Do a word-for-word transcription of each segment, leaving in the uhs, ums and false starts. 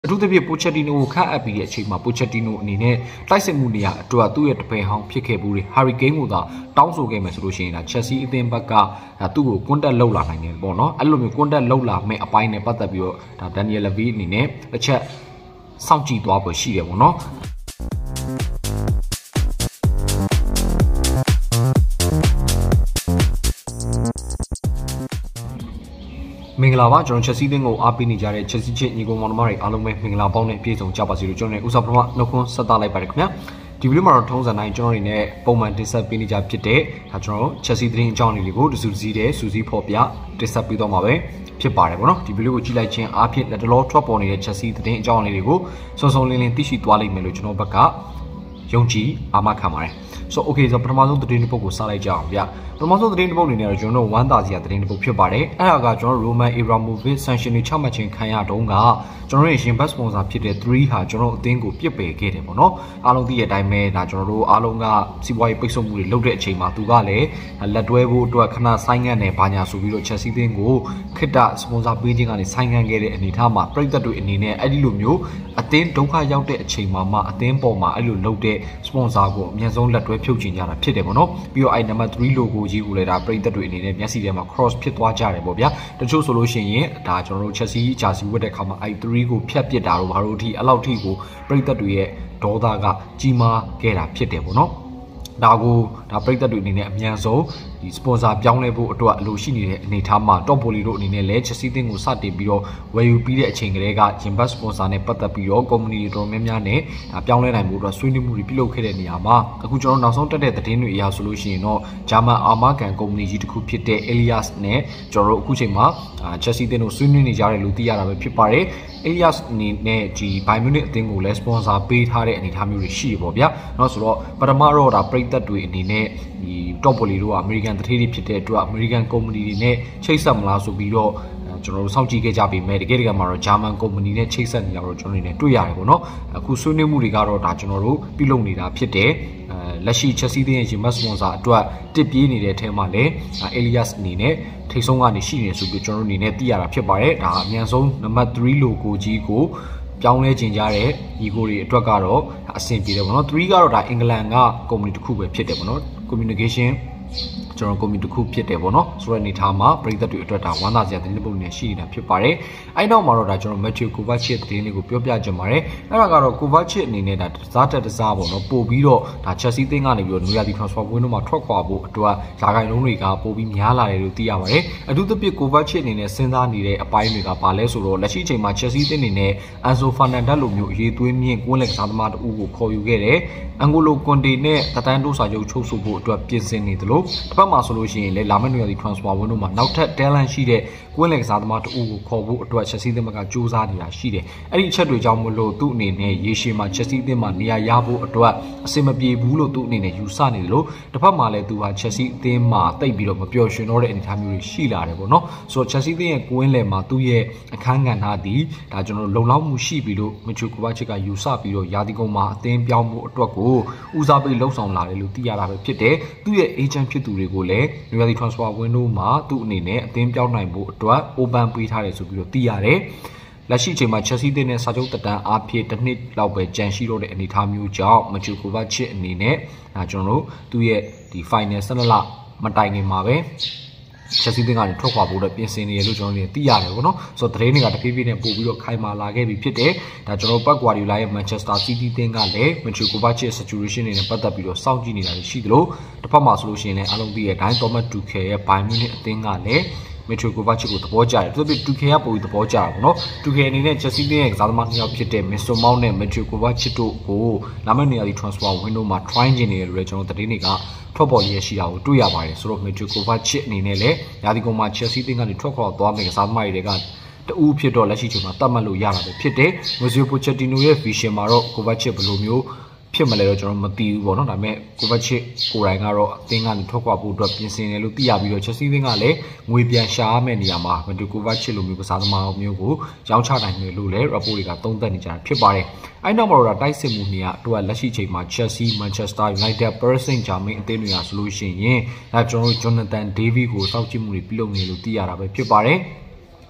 အထူးသဖြင့်ပိုချက်တီနိုကိုခန့်အပ်ပြီးတဲ့အချိန်မှာပိုချက်တီနိုအနေနဲ့တိုက်စစ်မှုနေရာအတွက်သူ့ရဲ့တပယ်ဟောင်းဖြစ်ခဲ့ဘူးတွေဟာရီကိန်းကိုသာတောင်းဆိုခဲ့မယ်ဆိုလို့ရှိရင်ဒါချက်စီအသင်းဘက်ကသူ့ကိုကွန်တက်လောက်လာနိုင်တယ်ပေါ့နော်အဲ့လိုမျိုးကွန်တက်လောက်လာမဲ့အပိုင်းနဲ့ပတ်သက်ပြီးတော့ဒါဒန်နီယယ်လဗီအနေနဲ့တစ်ချက်စောင့်ကြည့်သွားဖို့ရှိတယ်ပေါ့နော်မင်္ဂလာပါကျွန်တော်ချက်စီးသင်းကိုအားပေးနေကြတဲ့ချက်စီးချစ်ညီကောင်မောင်နှမတွေအားလုံးပဲမင်္ဂလာပေါင်းနဲ့ပြည့်စုံကြပါစေလို့ကျွန်တော်လည်းဥစားပထမနှုတ်ခွန်းဆက်သလိုက်ပါတယ်ခင်ဗျာဒီဗီဒီယိုမှာတော့ထုံးစံတိုင်းကျွန်တော်တို့နဲ့ပုံမှန်တင်ဆက်ပေးနေကြဖြစ်တဲ့ဒါကျွန်တော်တို့ချက်စီးသတင်းအကြောင်းလေးတွေကိုတစုတစည်းတဲ့စူးစီးဖော်ပြတင်ဆက်ပေးတော့မှာပဲဖြစ်ပါတယ်ပေါ့နော်ဒီဗီဒီယိုကိုကြည့်လိုက်ခြင်းအားဖြင့်လက်တလောထွက်ပေါ်နေတဲ့ချက်စီးသတင်းအကြောင်းလေးတွေကိုစုံစုံလင်းလင်းသိရှိသွားလိမ့်မယ်လို့ကျွန်တော်ဘက်ကယုံကြည်အားမခံပါတယ်ဆိုโอเคဆိုပထမဆုံးသတင်းတစ်ပုဒ်ကိုစလိုက်ကြအောင်ဗျပထမဆုံးသတင်းတစ်ပုဒ်အနေနဲ့တော့ကျွန်တော်တို့ဝမ်းသာစရာသတင်းတစ်ပုဒ်ဖြစ်ပါတယ်အဲ့ဒါကကျွန်တော်တို့ Roman Abramovich sanction တွေချမှတ်ခြင်းခံရတုန်းကကျွန်တော်တို့ရဲ့ရှင်ဘတ်စပွန်ဆာဖြစ်တဲ့threeဟာကျွန်တော်တို့အသင်းကိုပြစ်ပယ်ခဲ့တယ်ပေါ့နော်အားလုံးသိတဲ့အတိုင်းပဲဒါကျွန်တော်တို့အားလုံးကစီးပွားရေးပိတ်ဆို့မှုတွေလုပ်တဲ့အချိန်မှာသူကလည်းလက်တွဲဖို့အတွက်ခဏဆိုင်းငံ့နေဘာညာဆိုပြီးတော့ချက်စီးသင်းကိုခိတ္တစပွန်ဆာပေးခြင်းကနေဆိုင်းငံ့ခဲ့တဲ့အနေအထားမှာပြည်သက်တွေအနေနဲ့အဲ့ဒီလိုမျိုးအသင်းဒုက္ခရောက်တဲ့အချိန်မှာမှအသင်းပေါ်မှာအဲ့လိုလုပ်တဲ့စပွန်ဆာကိုအများဆုံးလက်တွဲဖြုတ်ချင်ကြတာဖြစ်တယ်ပေါ့နော်ပြီးတော့အဲ့နံပါတ်three လိုကိုကြီးကိုလည်းဒါပြည်သက်တွေအနေနဲ့မျက်စိထဲမှာ cross ဖြစ်သွားကြတယ်ပေါ့ဗျာတချို့ဆိုလို့ရှိရင်ဒါကျွန်တော်တို့ချက်စီဂျာစီဝတ်တဲ့ခါမှာအဲ့threeကိုဖြတ်ပစ်တာတို့ဘာလို့အထိအဲ့လောက်ထိကိုပြည်သက်တွေရဲ့ဒေါသကကြီးမားခဲ့တာဖြစ်တယ်ပေါ့နော်ဒါကိုဒါပြည်သက်တွေအနေနဲ့အများဆုံးဒီစပွန်ဆာပြောင်းလဲဖို့အတွက်အလိုရှိနေတဲ့အနေအထားမှာ top poly တို့အနေနဲ့လည်းချက်စီးသင်းကိုစတင်ပြီးတော့ဝယ်ယူပြီးတဲ့အချိန်ကလေးကရင်ဘတ်စပွန်ဆာနဲ့ပတ်သက်ပြီးတော့ company တွေတော်များများနဲ့ဒါပြောင်းလဲနိုင်မှုအတွက်ဆွေးနွေးမှုတွေပြုလုပ်ခဲ့တဲ့နေရာမှာအခုကျွန်တော်နောက်ဆုံးတက်တဲ့သတင်းတွေအရဆိုလို့ရှိရင်တော့ဂျာမန်အာမကန် company ကြီးတစ်ခုဖြစ်တဲ့ Elias နဲ့ကျွန်တော်တို့အခုချိန်မှာချက်စီးသင်းတို့ဆွေးနွေးနေကြတယ်လို့သိရတာပဲဖြစ်ပါတယ် Elias အနေနဲ့ဒီ Bayern Munich အသင်းကိုလည်း sponsor ပေးထားတဲ့အနေအထားမျိုးတွေရှိရပေါ့ဗျာเนาะဆိုတော့ပထမတော့ဒါပြည်သက်တွေအနေနဲ့ဒီ top poly တို့ကအမေရိကန်တထေးတွေဖြစ်တဲ့အတွက် American company တွေနဲ့ချိတ်ဆက်မလားဆိုပြီးတော့ကျွန်တော်တို့စောင့်ကြည့်ခဲ့ကြပြီးမဲ့တကယ်တကယ်မှာတော့ German company နဲ့ချိတ်ဆက်နေတာတော့ကျွန်တော်တို့နေတွေ့ရတယ်ပေါ့နော်အခုဆွေးနွေးမှုတွေကတော့ဒါကျွန်တော်တို့ပြုလုပ်နေတာဖြစ်တယ်အဲလက်ရှိချက်စီးတဲ့ရင်မတ်စပွန်ဆာအတွက်တစ်ပြေးနေတဲ့အထက်မှာလည်း Elias အနေနဲ့ထိတ်ဆုံးကနေရှိနေဆိုပြီးကျွန်တော်တို့အနေနဲ့သိရတာဖြစ်ပါတယ်ဒါအမြန်ဆုံးနံပါတ်three လိုကိုကြီးကိုပြောင်းလဲခြင်းကြတဲ့ညီကိုတွေအတွက်ကတော့အဆင်ပြေတယ်ပေါ့နော်threeကတော့ဒါအင်္ဂလန်က company တစ်ခုပဲဖြစ်တယ်ပေါ့နော် communicationကျွန်တော်ကွန်မြူတစ်ခုဖြစ်တယ်ပေါ့နော်ဆိုတဲ့အနေထားမှာပြည်သက်တွေအတွက်ဒါဝမ်းသာစရာသတင်းပုံနဲ့ရှိနေတာဖြစ်ပါတယ်အဲ့နောက်မှာတော့ဒါကျွန်တော် Matthew Kovacic သတင်းလေးကိုပြောပြချင်ပါတယ်အဲ့ဒါကတော့ Kovacic အနေနဲ့ဒါတစားတက်တစားပေါ့နော်ပို့ပြီးတော့ဒါ Chelsea သင်းကနေပြီးတော့နူယာတီ transfer ဝင်တော့မှထွက်ခွာဖို့အတွက်ဓာတ်ကိုင်လုံးတွေကပို့ပြီးများလာတယ်လို့သိရပါတယ်အထူးသဖြင့် Kovacic အနေနဲ့စဉ်းစားနေတဲ့အပိုင်းတွေကဘာလဲဆိုတော့လက်ရှိအချိန်မှာ Chelsea သင်းအနေနဲ့ Enzo Fernandez လိုမျိုးအရေးသွေးမြင့်ကွင်းလက်ကစားသမားတူကိုခေါ်ယူခဲ့တယ် Angolo Conte နဲ့တတန်းတိုးစာချုပ်ချုပ်ဆိုဖို့အတွက်ပြင်ဆင်နေတယ်လို့တစ်ဖက်မှာဆိုလို့ရှိရင်လေလာမယ့်နွေရာသီ transfer ဝင်တော့မှာနောက်ထပ် talent ရှိတဲ့ကွင်းလက်ကစားသမားတူကိုခေါ်ဖို့အတွက် Chelsea သင်းကစူးစမ်းနေတာရှိတယ်အဲ့ဒီအချက်တွေကြောင့်မလို့သူ့အနေနဲ့ရေရှည်မှာ Chelsea သင်းမှာနေရာရဖို့အတွက်အဆင်မပြေဘူးလို့သူ့အနေနဲ့ယူဆနေတယ်လို့တစ်ဖက်မှာလည်းသူဟာ Chelsea သင်းမှာတိတ်ပြီးတော့မပျော်ရွှင်တော့တဲ့အနေအထားမျိုးတွေရှိလာတယ်ပေါ့နော်ဆိုတော့ Chelsea သင်းရဲ့ကွင်းလက်မှာသူ့ရဲ့အခန်းကဏ္ဍသည်ဒါကျွန်တော်လုံလောက်မှုရှိပြီလို့ Matthew Kovacic ကယူဆပြီးတော့ယာတီကုံမှာအသင်းပြောင်းဖို့အတွက်ကိုဦးစားပေးလှုပ်ဆောင်လာတယ်လို့သိရတာပဲဖြစ်တယ်သူ့ရဲ့ agent ဖြစ်သူတွေကိုလည်းနွေရာသီ transfer window မှာသူ့အနေနဲ့အသင်းပြောင်းနိုင်ဖို့အတွက် open ပေးထားတယ်ဆိုပြီးတော့သိရတယ်လက်ရှိအချိန်မှာ Chelsea သင်းနဲ့စာချုပ်တက်တန်းအားဖြင့်တစ်နှစ်လောက်ပဲကြန့်ရှိတော့တဲ့အနေအထားမျိုးကြောင့် Matthew Kovacic အနေနဲ့ဒါကျွန်တော်တို့သူ့ရဲ့ဒီ final ၁၂လမတိုင်ခင်မှာပဲ Chelsea သင်းကနေထွက်ခွာဖို့အတွက်ပြင်ဆင်နေရလို့ကျွန်တော်တို့သိရတယ်ပေါ့နော်ဆိုတော့သတင်းတွေကတဖြည်းဖြည်းနဲ့ပို့ပြီးတော့ခိုင်မာလာခဲ့ပြီဖြစ်တယ်ဒါကျွန်တော်ပတ်ကွာဒီလာရဲ့ Manchester City သင်းကလည်း Matthew Kovacic situation တွေနဲ့ပတ်သက်ပြီးတော့စောင့်ကြည့်နေတာရှိသလိုတစ်ဖက်မှာဆိုလို့ရှိရင်လည်းအလုံးသိရဲ့ Dine Thomas Tuchel ရဲ့ Bayern Munich အသင်းကလည်း Matthew Kovacic ကိုသဘောကျတယ်သူတို့ Tuchel ကပိုပြီးသဘောကျတာပေါ့နော် Tuchel အနေနဲ့ Chelsea သင်းရဲ့ကစားသမားနှစ်ယောက်ဖြစ်တဲ့ Mason Mount နဲ့ Matthew Kovacic တို့ကိုလာမယ့်နေရာဒီ transfer window မှာ try ကျင်နေတယ်လို့လည်းကျွန်တော်သတင်းတွေကထွက်ပေါ်ရရှိတာကိုတွေ့ရပါတယ်ဆိုတော့ Matthew Kovacic အနေနဲ့လည်းရာသီကုန်မှာ Chelsea သင်းကနေထွက်ခွာသွားမယ့်ကစားသမားတွေကတူဖြစ်တော့လက်ရှိချိန်မှာတတ်မှတ်လို့ရတာပဲဖြစ်တယ် Mauricio Pochettino ရဲ့ vision မှာတော့ Kovacic ဘယ်လိုမျိုးဖြစ်မလဲတော့ကျွန်တော်မသိဘူးပေါ့နော်ဒါပေမဲ့ Kovacic ကိုယ်တိုင်ကတော့အသင်းကနေထွက်ခွာဖို့အတွက်ပြင်ဆင်တယ်လို့သိရပြီးတော့ Chelsea သင်းကလည်းငွေပြန်ရှာရမယ့်နေရာမှာ Matthew Kovacic လိုမျိုးကစားသမားမျိုးကိုရောင်းချနိုင်တယ်လို့လည်း report တွေကသုံးသပ်နေကြတာဖြစ်ပါတယ်အဲ့နောက်မှာတော့တိုက်စစ်မှုနေရာအတွက်လက်ရှိချိန်မှာ Chelsea, Manchester United, Paris Saint-Germain အသင်းတွေကဆိုလို့ရှိရင်အဲကျွန်တော်တို့ Jonathan David ကိုစောင့်ကြည့်မှုတွေပြုလုပ်နေလို့သိရတာပဲဖြစ်ပါတယ်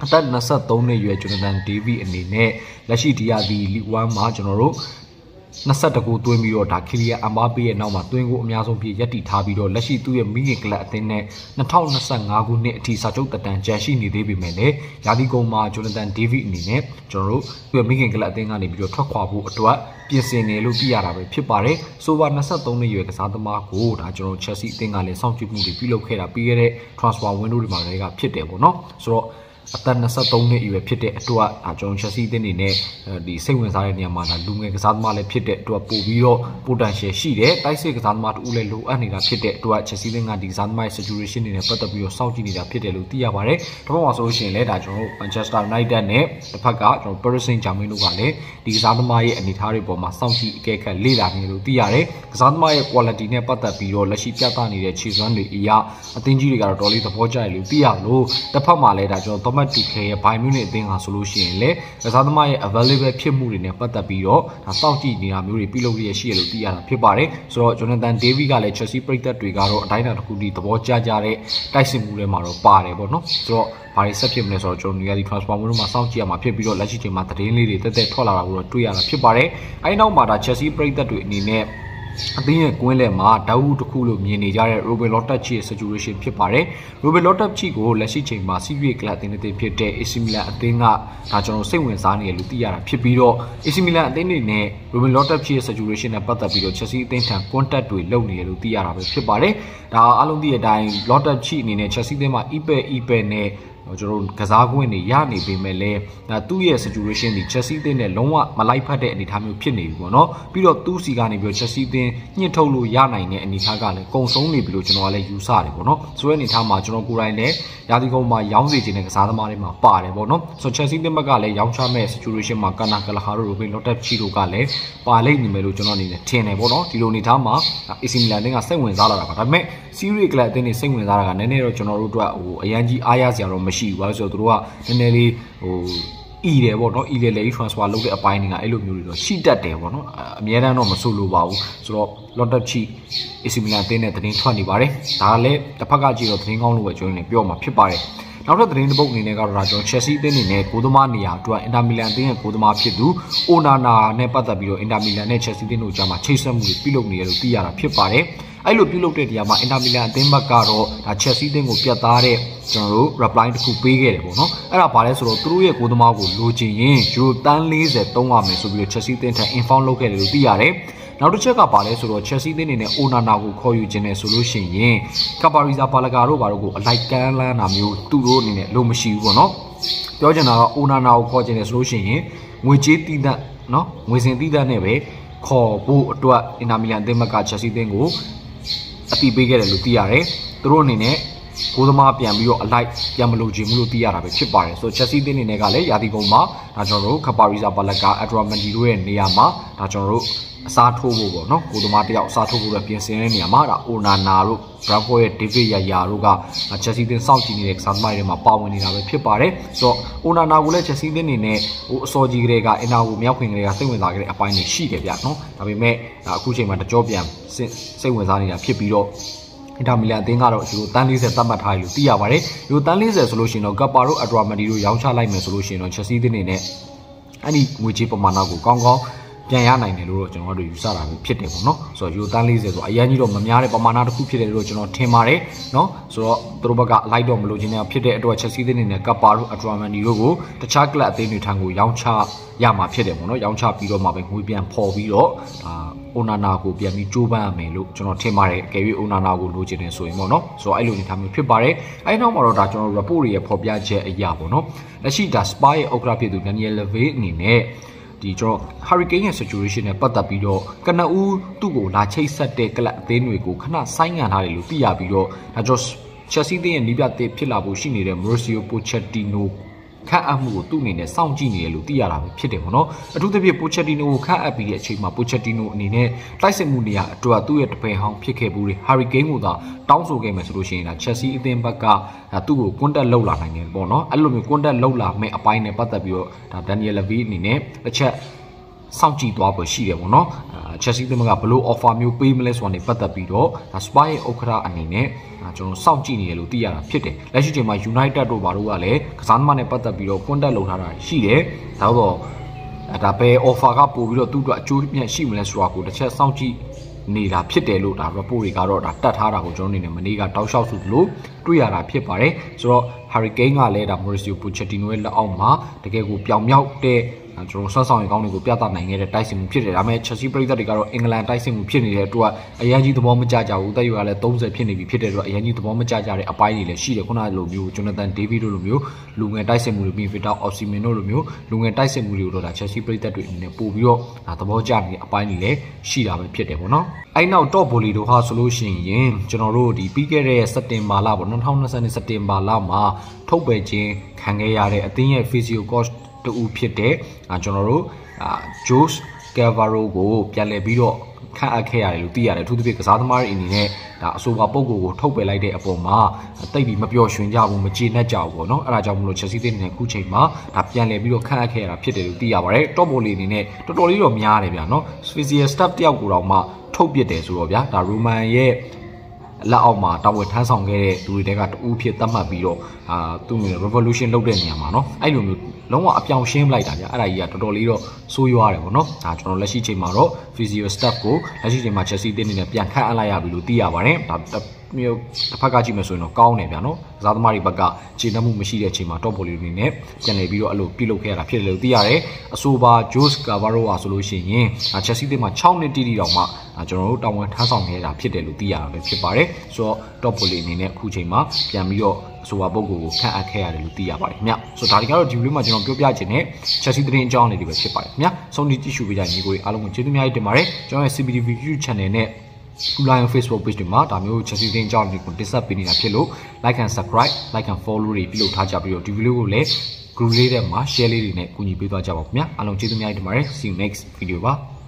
အသက်twenty-threeနှစ်အရွယ် Jonathan David အနေနဲ့လက်ရှိဒီယာဒီ League one မှာကျွန်တော်တို့twenty-oneကိုသွင်းပြီးတော့ဒါ Kylian Mbappe ရဲ့နောက်မှာသွင်းကိုအများဆုံးဖြစ်ရပ်တည်ထားပြီးတော့လက်ရှိသူ့ရဲ့မိခင်ကလပ်အသင်းနဲ့twenty twenty-fiveခုနှစ်အထိစာချုပ်တက်တန်းကြန့်ရှိနေသေးပေမဲ့လည်းရာသီကုန်မှာ Jonathan David အနေနဲ့ကျွန်တော်တို့သူ့ရဲ့မိခင်ကလပ်အသင်းကနေပြီးတော့ထွက်ခွာဖို့အတွက်ပြင်ဆင်နေလို့သိရတာပဲဖြစ်ပါတယ်။ Sober twenty-threeနှစ်အရွယ်ကစားသမားကိုဒါကျွန်တော် Chelsea အသင်းကလည်းစောင့်ကြည့်မှုတွေပြုလုပ်ခဲ့တာပြီးခဲ့တဲ့ transfer window တွေမှာလည်းကဖြစ်တယ်ပေါ့နော်။ဆိုတော့အသက်twenty-threeနှစ်အရွယ်ဖြစ်တဲ့အတွက်ဒါကျွန်တော် Chelsea အသင်းအနေနဲ့ဒီစိတ်ဝင်စားတဲ့နေရာမှာဒါလူငယ်ကစားသမားလည်းဖြစ်တဲ့အတွက်ပို့ပြီးတော့ potential ရှိတယ်တိုက်စစ်ကစားသမားတူလည်းလိုအပ်နေတာဖြစ်တဲ့အတွက် Chelsea အသင်းကဒီကစားသမားရဲ့ situation တွေနဲ့ပတ်သက်ပြီးတော့စောင့်ကြည့်နေတာဖြစ်တယ်လို့သိရပါတယ်။ဒါမှမဟုတ်ဆိုလို့ရှိရင်လည်းဒါကျွန်တော်တို့ Manchester United နဲ့တစ်ဖက်ကကျွန်တော် Paris Saint-Germain တို့ကလည်းဒီကစားသမားရဲ့အနေအထားတွေပေါ်မှာစောင့်ကြည့်အကဲခတ်လေ့လာနေလို့သိရတယ်။ကစားသမားရဲ့ quality နဲ့ပတ်သက်ပြီးတော့လက်ရှိပြသနေတဲ့ခြေစွမ်းတွေအရာအသင်းကြီးတွေကတော့တော်လေးသဘောကျတယ်လို့သိရလို့တစ်ဖက်မှာလည်းဒါကျွန်တော် Thomas Tuchel ရဲ့ Bayern Munich အသင်းကဆိုလို့ရှိရင်လည်းကစားသမားရဲ့ available ဖြစ်မှုတွေနဲ့ပတ်သက်ပြီးတော့ဒါစောင့်ကြည့်နေတာမျိုးတွေပြုလုပ်ရရှိရလို့သိရတာဖြစ်ပါတယ်။ဆိုတော့ Jonathan David ကလည်း Chelsea ပရိသတ်တွေကတော့အတိုင်းအတာတစ်ခုတည်းသဘောကျကြတဲ့တိုက်စစ်မှုတွေမှာတော့ပါတယ်ပေါ့နော်။ဆိုတော့ဘာတွေဆက်ဖြစ်မလဲဆိုတော့ကျွန်တော်တို့ဒီ transfer window မှာစောင့်ကြည့်ရမှာဖြစ်ပြီးတော့လက်ရှိချိန်မှာသတင်းလေးတွေတက်တက်ထွက်လာတာကိုတော့တွေ့ရတာဖြစ်ပါတယ်။အဲဒီနောက်မှာဒါ Chelsea ပရိသတ်တွေအနေနဲ့အသင်းရဲ့ကွင်းလယ်မှာဓာတ်ဦးတစ်ခုလို့မြင်နေကြတဲ့ Robin Loftus-Cheek ရဲ့ situation ဖြစ်ပါတယ်။ Robin Loftus-Cheek ကိုလက်ရှိချိန်မှာစီးပွေးကလပ်အသင်းတွေဖြစ်တဲ့ A C Milan အသင်းကဒါကျွန်တော်စိတ်ဝင်စားနေတယ်လို့သိရတာဖြစ်ပြီးတော့ A C Milan အသင်းတွေနဲ့ Robin Loftus-Cheek ရဲ့ situation နဲ့ပတ်သက်ပြီးတော့ Chelsea အသင်းထံ contact တွေလုပ်နေတယ်လို့သိရတာပဲဖြစ်ပါတယ်။ဒါအားလုံးသိတဲ့အတိုင်း Loftus-Cheek အနေနဲ့ Chelsea အသင်းမှာ Ipe Ipe နဲ့ကျွန်တော်ကစားခွင့်တွေရနေပေမဲ့လည်းဒါသူ့ရဲ့ situation ဒီ Chelsea အသင်းနဲ့လုံးဝမလိုက်ဖက်တဲ့အနေအထားမျိုးဖြစ်နေပြီပေါ့နော်ပြီးတော့သူ့စီကနေပြီးတော့ Chelsea အသင်းညှစ်ထုတ်လို့ရနိုင်တဲ့အနေအထားကလည်းကုံဆုံးနေပြီလို့ကျွန်တော်ကလည်းယူဆတယ်ပေါ့နော်ဆိုတဲ့အနေအထားမှာကျွန်တော်ကိုယ်တိုင်လည်းရာသီကုန်မှာရောင်းစီခြင်းတဲ့ကစားသမားတွေမှာပါတယ်ပေါ့နော်ဆို Chelsea အသင်းဘက်ကလည်းရောင်းချမဲ့ situation မှာ Kana Gallagher တို့ Robin Loftus-Cheek တို့ကလည်းပါလိမ့်နေမယ်လို့ကျွန်တော်အနေနဲ့ထင်တယ်ပေါ့နော်ဒီလိုအနေအထားမှာ A C Milan အသင်းကစိတ်ဝင်စားလာတာပါဒါပေမဲ့ Serie A ကလပ်အသင်းတွေစိတ်ဝင်စားတာကနည်းနည်းတော့ကျွန်တော်တို့အတွက်ဟိုအရန်ကြီးအားရစရာတော့မရှိဘူးဆိုတော့သူတို့ကနည်းနည်းလေးဟိုအီတယ်ပေါ့နော်အီလေလေ transfer လုပ်တဲ့အပိုင်းတွေကအဲ့လိုမျိုးတွေတော့ရှိတတ်တယ်ပေါ့နော်အများတန်းတော့မဆိုလိုပါဘူးဆိုတော့ Loftus-Cheek A C Milan အသင်းနဲ့သတင်းထွက်နေပါတယ်ဒါလည်းတစ်ဖက်ကကြည့်တော့သတင်းကောင်းလို့ပဲကျွန်တော်နေပြောမှာဖြစ်ပါတယ်နောက်ထပ်သတင်းတစ်ပုဒ်အနေနဲ့ကတော့ဒါကျွန်တော် Chelsea အသင်းအနေနဲ့ကိုသမားနေရာအတွက် Inter Milan အသင်းရဲ့ကိုသမားဖြစ်သူ Onana နဲ့ပတ်သက်ပြီးတော့ Inter Milan နဲ့ Chelsea အသင်းတို့ကြားမှာချိတ်ဆက်မှုတွေပြုလုပ်နေရလို့သိရတာဖြစ်ပါတယ်အဲ့လိုပြုလုပ်တဲ့နေရာမှာ Inter Milan အသင်းဘက်ကတော့ဒါ Chelsea အသင်းကိုပြတ်သားတဲ့ကျွန်တော်တို့ reply တစ်ခုပေးခဲ့တယ်ပေါ့နော်အဲ့ဒါဘာလဲဆိုတော့သူတို့ရဲ့ကိုသမားကိုလိုချင်ရင် euro fortyသုံးရမယ်ဆိုပြီးတော့ Chelsea အသင်းထံ inform လုပ်ခဲ့တယ်လို့သိရတယ်နောက်တစ်ချက်ကပါလဲဆိုတော့ Chelsea အသင်းအနေနဲ့ Onana ကိုခေါ်ယူခြင်းနဲ့ဆိုလို့ရှိရင် Caparisa Balaga တို့ဘာတို့ကိုအလိုက်ကမ်းလန်းတာမျိုးသူတို့အနေနဲ့လုံးမရှိဘူးပေါ့နော်ပြောချင်တာက Onana ကိုခေါ်ခြင်းနဲ့ဆိုလို့ရှိရင်ငွေကြေးတီးတဲ့နော်ငွေစင်တီးတဲ့နဲ့ပဲခေါ်ဖို့အတွက် Inter Milan အသင်းဘက်က Chelsea အသင်းကိုအတိပေးခဲ့တယ်လို့သိရတယ်သူတို့အနေနဲ့ကိုသမားပြန်ပြီးတော့အလိုက်ပြန်မလို့ခြင်းမလို့သိရတာပဲဖြစ်ပါတယ်ဆိုတော့ Chelsea အသင်းအနေနဲ့ကလည်းရာသီကုန်မှာဒါကျွန်တော်တို့ Caparisa Balaga Adramanti တို့ရဲ့နေရာမှာဒါကျွန်တော်တို့အစားထိုးဖို့ပေါ့နော်ကိုသမားတယောက်အစားထိုးဖို့လည်းပြင်ဆင်နေတဲ့နေရာမှာဒါ Onana တို့ Bravo ရဲ့ David Yaya တို့က Chelsea အသင်းစောင့်ကြည့်နေတဲ့ကစားသမားတွေမှာပါဝင်နေတာပဲဖြစ်ပါတယ်ဆိုတော့ Onana ကိုလည်း Chelsea အသင်းအနေနဲ့ဟိုအစောကြီးကလေးက Inter ကိုမြောက်ခွင်ကလေးကစိတ်ဝင်စားခဲ့တဲ့အပိုင်းတွေရှိတယ်ဗျနော်ဒါပေမဲ့အခုချိန်မှာတကြောပြန်စိတ်ဝင်စားနေတာဖြစ်ပြီးတော့Inter Milan အသင်းကတော့ယူရိုfortyသတ်မှတ်ထားတယ်လို့သိရပါတယ်ယူရိုfortyဆိုလို့ရှိရင်တော့ Kappa တို့ Adramanti တို့ရောင်းချလိုက်မယ်ဆိုလို့ရှိရင်တော့ Chelsea အသင်းအနေနဲ့အဲ့ဒီငွေကြေးပမာဏကိုကောင်းကောင်းပြန်ရနိုင်တယ်လို့တော့ကျွန်တော်တို့ယူဆတာပဲဖြစ်တယ်ပေါ့နော်ဆိုတော့ယူရိုfortyဆိုအရင်ကြီးတော့မများတဲ့ပမာဏတစ်ခုဖြစ်တယ်လို့ကျွန်တော်ထင်ပါတယ်နော်ဆိုတော့သူတို့ဘက်ကလိုက်တော့မလို့ခြင်းတွေဖြစ်တဲ့အတွက် Chelsea အသင်းအနေနဲ့ Kappa တို့ Adramanti တို့ကိုတခြားကလပ်အသင်းတွေထံကိုရောင်းချရမှာဖြစ်တယ်ပေါ့နော်ရောင်းချပြီးတော့မှပဲငွေပြန်ဖော်ပြီးတော့ဒါ Onana ကိုပြန်ပြီးကြိုးပမ်းရမယ်လို့ကျွန်တော်ထင်ပါတယ်အကယ်၍ Onana ကိုလိုချင်တယ်ဆိုရင်ပေါ့နော်ဆိုတော့အဲ့လိုနေထားမျိုးဖြစ်ပါတယ်အဲ့နောက်မှာတော့ဒါကျွန်တော် report တွေရဲ့ဖော်ပြချက်အရာပေါ့နော်လက်ရှိဒါ Spurs ရဲ့ဥက္ကဋ္ဌဖြစ်သူ Daniel Levy အနေနဲ့ဒီကျွန်တော် Hurricane ရဲ့ situation နဲ့ပတ်သက်ပြီးတော့ကနဦးသူ့ကိုလာချိတ်ဆက်တဲ့ကလပ်အသင်းတွေကိုခဏဆိုင်းငံ့ထားတယ်လို့သိရပြီးတော့ဒါကျွန်တော် Chelsea အသင်းရဲ့နီးပြတဲ့ဖြစ်လာဖို့ရှိနေတဲ့ Mauricio Pochettinoခန့်အပ်မှုကိုသူ့အနေနဲ့စောင့်ကြည့်နေတယ်လို့သိရတာပဲဖြစ်တယ်ပေါ့နော်အထူးသဖြင့် Pochettino ကိုခန့်အပ်ပြီးတဲ့အချိန်မှာ Pochettino အနေနဲ့တိုက်စစ်မှုနေရာအတွက်သူ့ရဲ့တပယ်ဟောင်းဖြစ်ခဲ့ဘူးတဲ့ Hurricane ကိုသာတောင်းဆိုခဲ့မယ်ဆိုလို့ရှိရင်ဒါ Chelsea အသင်းဘက်ကသူ့ကို contact လုပ်လာနိုင်တယ်ပေါ့နော်အဲ့လိုမျိုး contact လုပ်လာမဲ့အပိုင်းနဲ့ပတ်သက်ပြီးတော့ဒါ Daniel Levy အနေနဲ့တစ်ချက်စောင့်ကြည့်သွားဖို့ရှိတယ်ပေါ့နော်ချက်စီးသမကဘလို့ offer မျိုးပေးမလဲဆိုတာနဲ့ပတ်သက်ပြီးတော့ဒါ Spy ရဲ့ဥက္ကဋ္ဌအနေနဲ့ကျွန်တော်စောင့်ကြည့်နေတယ်လို့သိရတာဖြစ်တယ်လက်ရှိချိန်မှာ United တို့ဘာတို့ကလည်းကစားသမားနဲ့ပတ်သက်ပြီးတော့ contact လုပ်ထားတာရှိတယ်ဒါတော့ဒါပဲ offer ကပို့ပြီးတော့သူ့အတွက်အကျိုးမြတ်ရှိမလဲဆိုတာကိုတစ်ချက်စောင့်ကြည့်နေတာဖြစ်တယ်လို့ဒါ report တွေကတော့ဒါတတ်ထားတာကိုကျွန်တော်အနေနဲ့မနေ့ကတောက်လျှောက်ဆိုသလိုတွေ့ရတာဖြစ်ပါတယ်ဆိုတော့ Hurricane ကလည်းဒါ Mauricio Pochettino ရဲ့လက်အောက်မှာတကယ်ကိုပြောင်မြောက်တဲ့ကျွန်တော်ဆွမ်းဆောင်ရကောင်းတွေကိုပြသနိုင်ခဲ့တဲ့တိုက်စစ်မှုဖြစ်တယ်ဒါပေမဲ့ Chelsea ပရိသတ်တွေကတော့အင်္ဂလန်တိုက်စစ်မှုဖြစ်နေတဲ့အတွက်အရန်ကြီးသဘောမကျကြဘူးတက်ရွာလည်းသုံးဆယ်ဖြစ်နေပြီဖြစ်တဲ့အတွက်အရန်ကြီးသဘောမကျကြတဲ့အပိုင်းတွေလည်းရှိတယ်ခုနကလိုမျိုး Jonathan David တို့လိုမျိုးလူငယ်တိုက်စစ်မှုတွေပြီး Victor Osimhen တို့လိုမျိုးလူငယ်တိုက်စစ်မှုတွေကိုတော့ဒါ Chelsea ပရိသတ်တွေအနေနဲ့ပို့ပြီးတော့ဒါသဘောကျနေတဲ့အပိုင်းတွေလည်းရှိတာပဲဖြစ်တယ်ပေါ့နော်အဲ့နောက် top volley တို့ဟာဆိုလို့ရှိရင်ကျွန်တော်တို့ဒီပြီးခဲ့တဲ့စက်တင်ဘာလပေါ့၂၀၂၀စက်တင်ဘာလမှာထုတ်ပယ်ခြင်းခံခဲ့ရတဲ့အသင်းရဲ့ physio coach တူဖြစ်တဲ့ကျွန်တော်တို့ဂျိုးစ်ကယ်ဗာရိုကိုပြန်လည်ပြီးတော့ခန့်အပ်ခဲ့ရတယ်လို့သိရတယ်အထူးသဖြင့်ကစားသမားတွေအနေနဲ့ဒါအဆိုပါပုံကိုကိုထုတ်ပယ်လိုက်တဲ့အပေါ်မှာတိတ်ပြီးမပျော်ရွှင်ကြဘူးမကျေနပ်ကြဘူးပေါ့နော်အဲ့ဒါကြောင့်မလို့ Chelsea တင်းနေတဲ့ခုချိန်မှာဒါပြန်လည်ပြီးတော့ခန့်အပ်ခဲ့ရတာဖြစ်တယ်လို့သိရပါတယ် top volley အနေနဲ့တော်တော်လေးတော့များတယ်ဗျာနော် physical staff တယောက်ကိုတော့မှထုတ်ပစ်တယ်ဆိုတော့ဗျာဒါ Roman ရဲ့လက်အောက်မှာတာဝန်ထမ်းဆောင်ခဲ့တဲ့လူတွေတဲကတူးဖြစ်သတ်မှတ်ပြီးတော့အာသူ့မျိုး revolution လုပ်တဲ့နေရာမှာเนาะအဲ့လိုမျိုးလုံးဝအပြောင်ရှင်းပလိုက်တာကြာအဲ့ဒါကြီးကတော်တော်လေးတော့ဆိုးရွားတယ်ပေါ့เนาะဒါကျွန်တော်လက်ရှိချိန်မှာတော့ physio staff ကိုလက်ရှိချိန်မှာ Chelsea တင်းနေနဲ့ပြန်ခန့်အပ်လိုက်ရပြီလို့သိရပါတယ်ဒါမျိုးတစ်ဖက်ကကြည့်မယ်ဆိုရင်တော့ကောင်းတယ်ဗျာเนาะကစားသမားတွေဘက်ကခြေနှမှုမရှိတဲ့အချိန်မှာ top volley အနေနဲ့ပြန်လည်ပြီးတော့အဲ့လိုပြုလုပ်ခဲ့ရတာဖြစ်တယ်လို့သိရတယ်အဆိုပါ Jose Cavaro ဟာဆိုလို့ရှိရင် Chelsea တင်းမှာ၆နှစ်တိတိတောင်မှကျွန်တော်တို့တာဝန်ထမ်းဆောင်ခဲ့တာဖြစ်တယ်လို့သိရတာပဲဖြစ်ပါတယ်ဆိုတော့ top volley အနေနဲ့အခုချိန်မှာပြန်ပြီးတော့အဆိုပါပုဂ္ဂိုလ်ကိုခန့်အပ်ခဲ့ရတယ်လို့သိရပါတယ်ခင်ဗျဆိုတော့ဒါတွေကတော့ဒီဗီဒီယိုမှာကျွန်တော်ပြောပြချင်တဲ့ Chelsea သတင်းအကြောင်းလေးတွေပဲဖြစ်ပါတယ်ခင်ဗျဆုံးဖြတ်ကြည့်ရှုပေးကြတဲ့ညီကိုတွေအားလုံးကိုကျေးဇူးများကြီးတင်ပါတယ်ကျွန်တော်ရဲ့ C B T V YouTube channel နဲ့ Lion Facebook page တွေမှာဒါမျိုး Chelsea သတင်းအကြောင်းတွေကိုတင်ဆက်ပေးနေတာဖြစ်လို့ like and subscribe like and follow တွေပြုလုပ်ထားကြပြီးတော့ဒီဗီဒီယိုကိုလည်း group လေးထဲမှာ share လေးတွေနဲ့ကူညီပေးသွားကြပါဦးခင်ဗျအားလုံးကျေးဇူးများကြီးတင်ပါတယ် see you next video ပါ